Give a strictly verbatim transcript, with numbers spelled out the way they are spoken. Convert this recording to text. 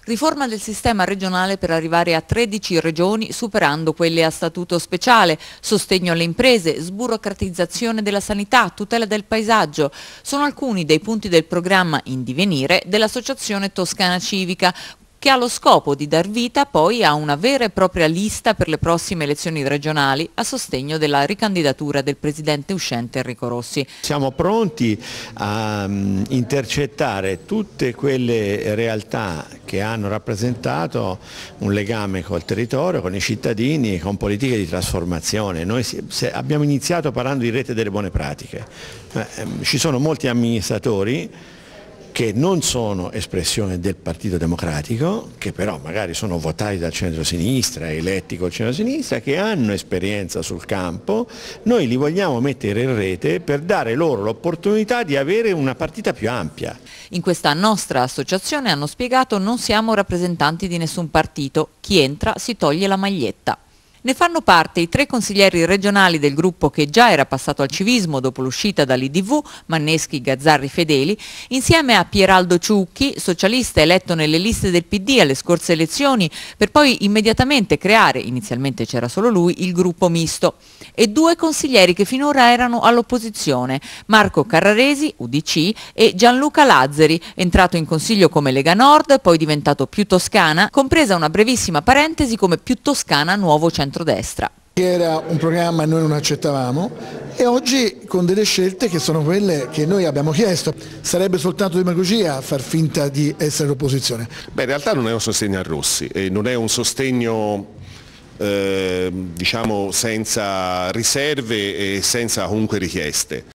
Riforma del sistema regionale per arrivare a tredici regioni superando quelle a statuto speciale, sostegno alle imprese, sburocratizzazione della sanità, tutela del paesaggio. Sono alcuni dei punti del programma in divenire dell'Associazione Toscana Civica, che ha lo scopo di dar vita poi a una vera e propria lista per le prossime elezioni regionali a sostegno della ricandidatura del presidente uscente Enrico Rossi. Siamo pronti a um, intercettare tutte quelle realtà che hanno rappresentato un legame col territorio, con i cittadini, con politiche di trasformazione. Noi si, se abbiamo iniziato parlando di rete delle buone pratiche. Eh, ci sono molti amministratori che non sono espressione del Partito Democratico, che però magari sono votati dal centro-sinistra, eletti col centro-sinistra, che hanno esperienza sul campo. Noi li vogliamo mettere in rete per dare loro l'opportunità di avere una partita più ampia. In questa nostra associazione, hanno spiegato, non siamo rappresentanti di nessun partito, chi entra si toglie la maglietta. Ne fanno parte i tre consiglieri regionali del gruppo che già era passato al civismo dopo l'uscita dall'I D V, Manneschi, Gazzarri, Fedeli, insieme a Pieraldo Ciucchi, socialista eletto nelle liste del P D alle scorse elezioni, per poi immediatamente creare, inizialmente c'era solo lui, il gruppo misto, e due consiglieri che finora erano all'opposizione, Marco Carraresi, U D C, e Gianluca Lazzari, entrato in consiglio come Lega Nord, poi diventato Più Toscana, compresa una brevissima parentesi come Più Toscana Nuovo Centrodestra. Era un programma che noi non accettavamo e oggi con delle scelte che sono quelle che noi abbiamo chiesto. Sarebbe soltanto demagogia far finta di essere l'opposizione. Beh, in realtà non è un sostegno a Rossi, e non è un sostegno eh, diciamo senza riserve e senza comunque richieste.